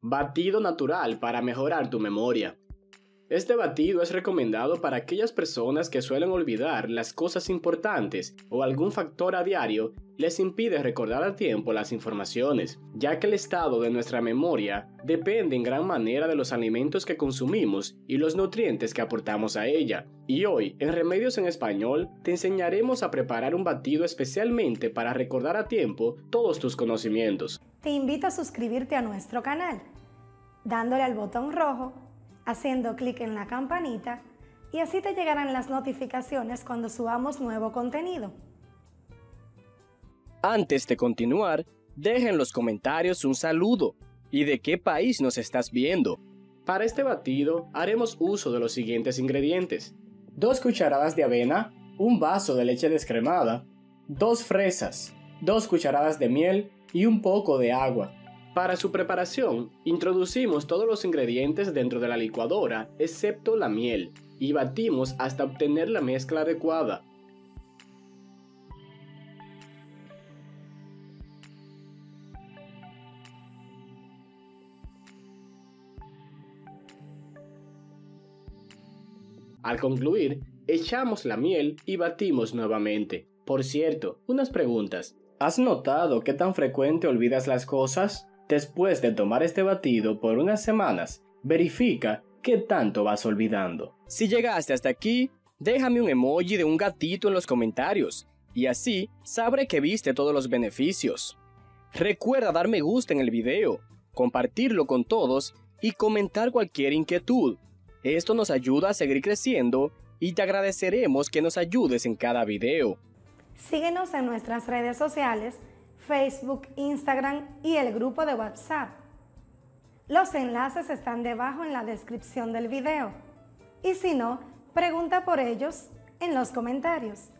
Batido natural para mejorar tu memoria. Este batido es recomendado para aquellas personas que suelen olvidar las cosas importantes o algún factor a diario les impide recordar a tiempo las informaciones, ya que el estado de nuestra memoria depende en gran manera de los alimentos que consumimos y los nutrientes que aportamos a ella. Y hoy, en Remedios en Español, te enseñaremos a preparar un batido especialmente para recordar a tiempo todos tus conocimientos. Te invito a suscribirte a nuestro canal, dándole al botón rojo, haciendo clic en la campanita y así te llegarán las notificaciones cuando subamos nuevo contenido. Antes de continuar, deja en los comentarios un saludo y de qué país nos estás viendo. Para este batido haremos uso de los siguientes ingredientes: 2 cucharadas de avena, un vaso de leche descremada, 2 fresas, 2 cucharadas de miel y un poco de agua. Para su preparación, introducimos todos los ingredientes dentro de la licuadora, excepto la miel, y batimos hasta obtener la mezcla adecuada. Al concluir, echamos la miel y batimos nuevamente. Por cierto, unas preguntas. ¿Has notado qué tan frecuente olvidas las cosas? Después de tomar este batido por unas semanas, verifica qué tanto vas olvidando. Si llegaste hasta aquí, déjame un emoji de un gatito en los comentarios y así sabré que viste todos los beneficios. Recuerda dar me gusta en el video, compartirlo con todos y comentar cualquier inquietud. Esto nos ayuda a seguir creciendo y te agradeceremos que nos ayudes en cada video. Síguenos en nuestras redes sociales, Facebook, Instagram y el grupo de WhatsApp. Los enlaces están debajo en la descripción del video. Y si no, pregunta por ellos en los comentarios.